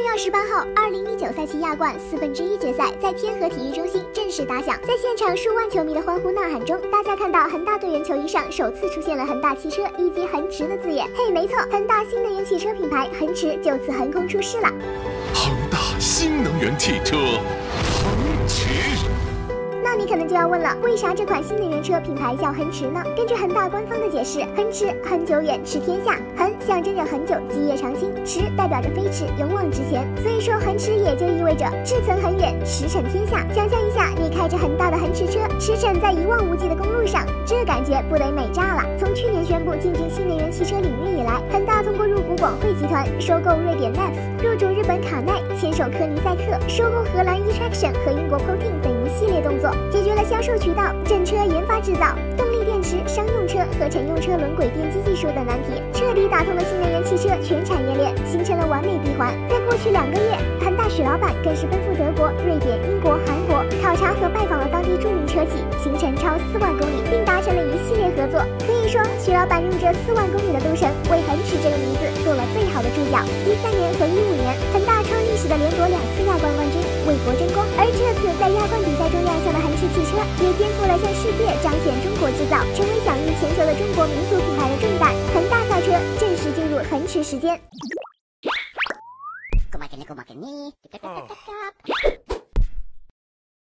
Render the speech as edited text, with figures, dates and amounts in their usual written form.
3月28号，2019赛季亚冠1/4决赛在天河体育中心正式打响。在现场数万球迷的欢呼呐喊中，大家看到恒大队员球衣上首次出现了恒大汽车以及恒驰的字眼。嘿，没错，恒大新能源汽车品牌恒驰就此横空出世了。 恒大新能源汽车，恒驰。 那你可能就要问了，为啥这款新能源车品牌叫恒驰呢？根据恒大官方的解释，恒驰恒久远，驰天下。恒象征着恒久，基业长青；驰代表着飞驰，勇往直前。所以说，恒驰也就意味着志存恒远，驰骋天下。想象一下，你开着很大的恒驰车，驰骋在一望无际的公路上，这感觉不得美炸了。从去年宣布进军新能源汽车领域以来，恒大通过入股广汇集团、收购瑞典 NEPS、入主日本卡耐、牵手科尼赛克、收购荷兰 eTraction 和英国 Protein 等一系列动作，解决了销售渠道、整车研发制造、动力电池、商用车和乘用车轮轨电机技术等难题，彻底打通了新能源汽车全产业链，形成了完美闭环。在过去2个月，恒大许老板更是奔赴德国、瑞典、英国、韩国，考察和拜访了当地著名车企，行程超4万公里，并达成了一系列合作。可以说，许老板用这4万公里的路程，为恒驰这个名字做了最好的注脚。13年和15年，恒大创历史的连夺2次亚冠冠军，为国争光。而这次在亚冠比赛中亮相的恒驰汽车，也肩负了向世界彰显中国制造、成为享誉全球的中国民族品牌的重担。恒大赛车正式进入恒驰时间。